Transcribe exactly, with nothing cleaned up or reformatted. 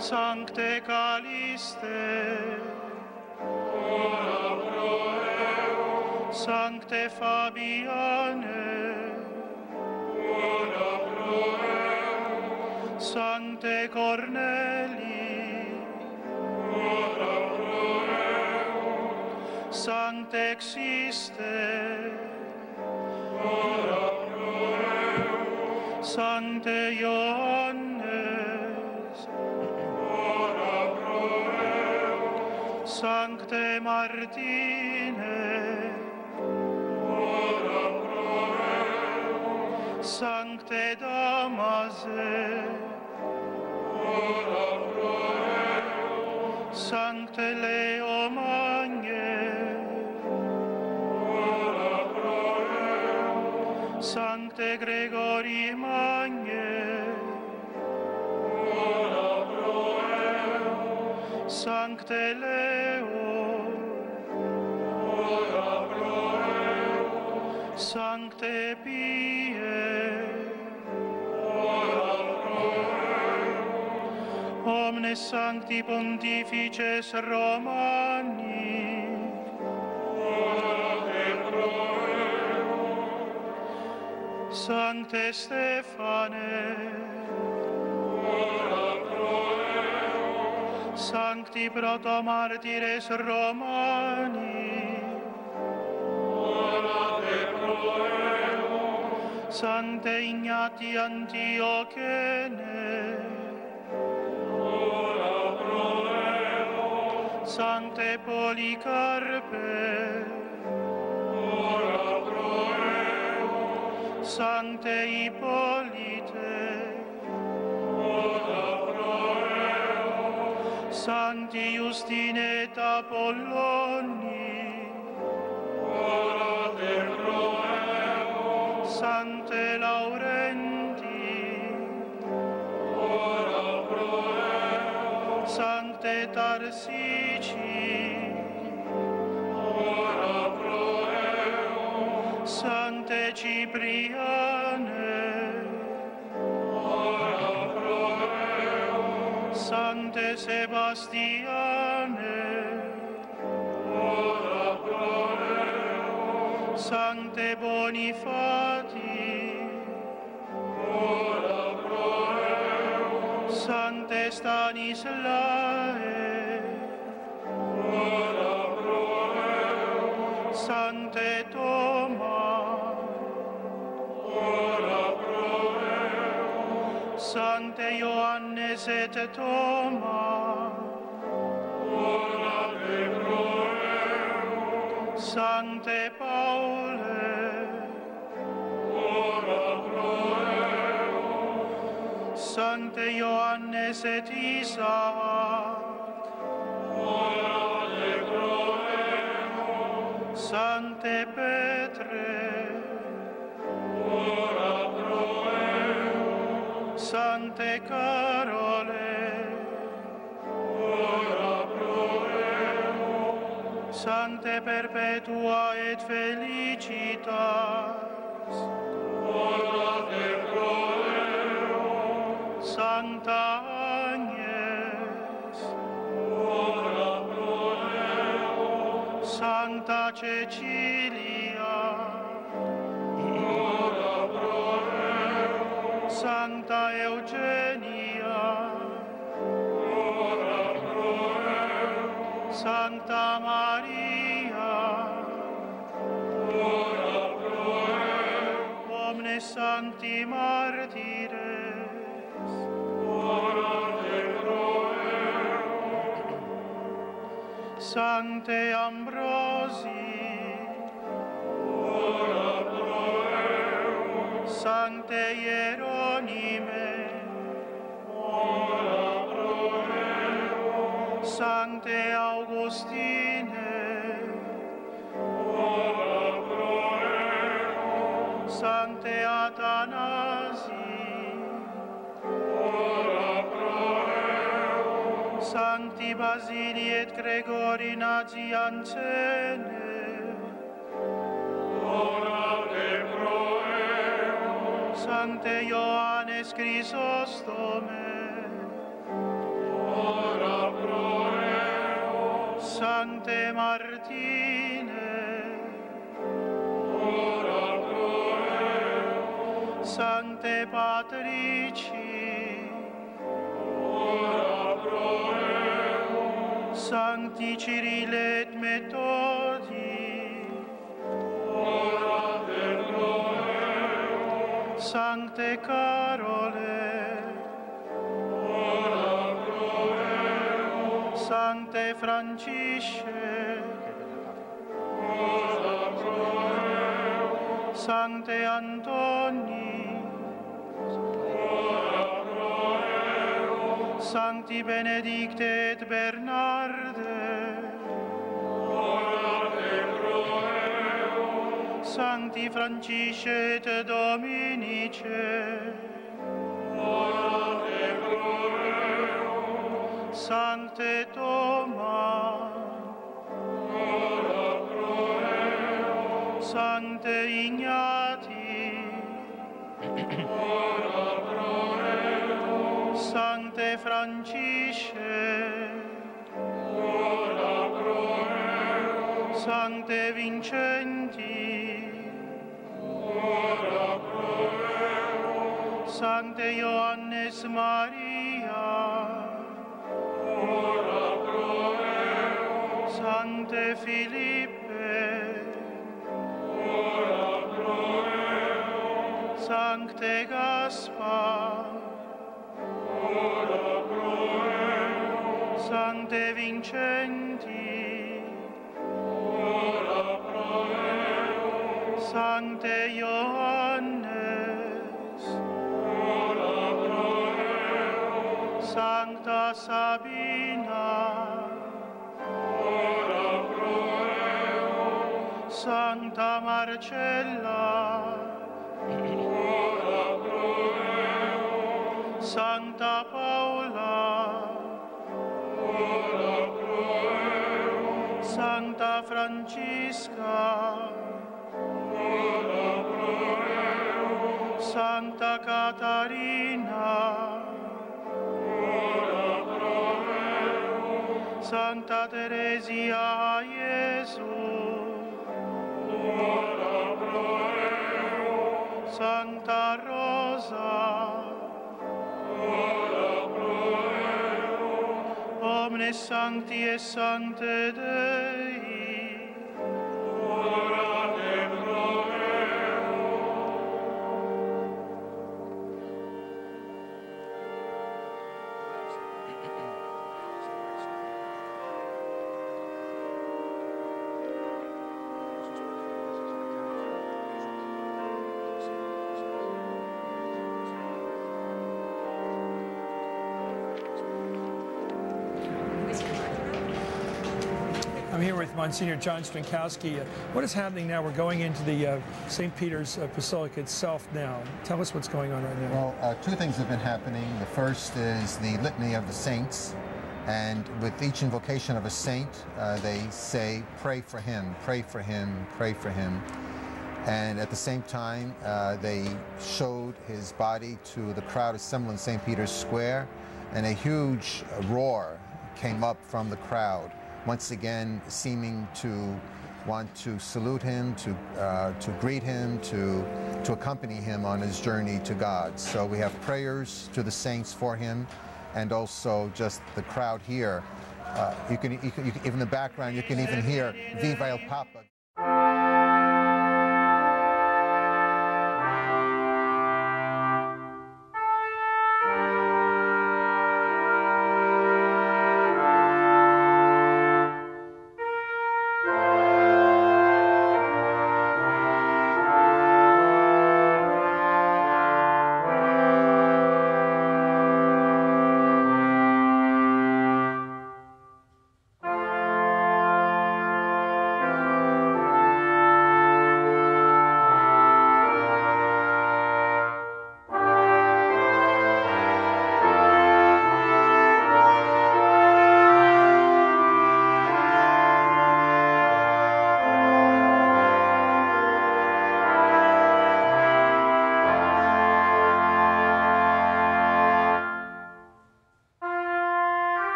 Sancte Caliste, ora pro eo, Sancte Fabiane, ora pro eo, Sancte Corneli, ora pro eo, Sancte Existe, ora pro eo, Sancte Ioannes, ora pro eo, Sancte Martine, ora pro eo, Sancte Damase, ora pro eo, Sancte Leo Magne, ora pro eo, Sancte Gregori Magne, ora pro eo, Sancte Leo, ora pro eo, Sancte Pie, ora pro eo, omnes sancti pontifices Romani, ora pro eo, Sancte Stefane, ora pro eo, Sancti protomartires Romani, ora pro eo, Sancte Ignati Antiochene, ora pro eo, Sancte Policarpe, ora pro eo, Sancte Hippolyte, ora pro eo, Sancti Justine et Apolloni, ora pro eo, Sancte Laurenti, ora pro eo, Sancte Tarsici, ora pro eo, Sancte Cipriane, ora pro eo, Sancte Sebastiane, ora pro eo, Sancte Bonifati, ora pro eo, Sancte Stanislae, ora pro eo, Sancte Toma, ora pro eo, Sancte Ioannes et Toma, ora pro eo, Sancte Paule, ora pro eo, Sancte Ioannes et Isaac, ora pro eo, Sancte Petre, ora pro eo, Sancte Carole, ora pro eo, Sancte Perpetua et Felicitas, ora pro eo, Sancta Agnes, ora pro eo, Sancta Cecilia, ora pro eo, Sancta Eugenia, ora pro eo, Sancta Maria, ora pro eo, omnes sancti martires, ora pro eo, Sancte Ambrosi, ora pro eo, Sancte Hieronime, ora pro eo, Sancte Augustine, ora pro eo, Sancte Athanasi, ora pro eo, Sancti Basili et Gregori Naziancene, ora pro eo, Sancte Ioannes Chrysostome, Sancte Martine, ora pro eum, Sancte Patrici, ora pro eum, Sancti Cyrille et Methodi, ora pro eum, Sancte Carole, ora pro eum, Sancte Francisce, ora pro eum, Sancte Antoni, ora pro eum, Sancti Benedicte et Bernarde, ora pro eum, Sancti Francisce et Dominice, ora pro eum, Sancte Toma, ora pro eum, Sancte Ignati, ora pro eum, Sancte Francisce, ora pro eum, Sancte Vincenti, ora pro eum, Sancte Ioannes Maria, ora pro eum, Sancte Philippe, ora pro eum, Sancte Gaspar, ora pro eum, Sancte Vincenti, ora pro eum, Sancte Ioannes, ora pro eum, Sancta Sabina, ora pro eum, Sancta Marcella, ora pro eum, Sancta Paula, ora pro eum, Sancta Francisca, ora pro eum, Sancta Catarina, ora pro eum, Sancta Teresia a Gesù, ora pro eum, Sancta Rosa, ora pro eum, omnes sancti et sancte Dei, ora pro eum. I'm here with Monsignor John Strankowski. Uh, what is happening now? We're going into the uh, Saint Peter's uh, Basilica itself now. Tell us what's going on right now. Well, uh, two things have been happening. The first is the Litany of the Saints, and with each invocation of a saint, uh, they say, pray for him, pray for him, pray for him. And at the same time, uh, they showed his body to the crowd assembled in Saint Peter's Square, and a huge roar came up from the crowd, once again seeming to want to salute him, to uh, to greet him, to to accompany him on his journey to God. So we have prayers to the saints for him, and also just the crowd here. Uh, you can, you can, you can, even in the background, you can even hear Viva el Papa.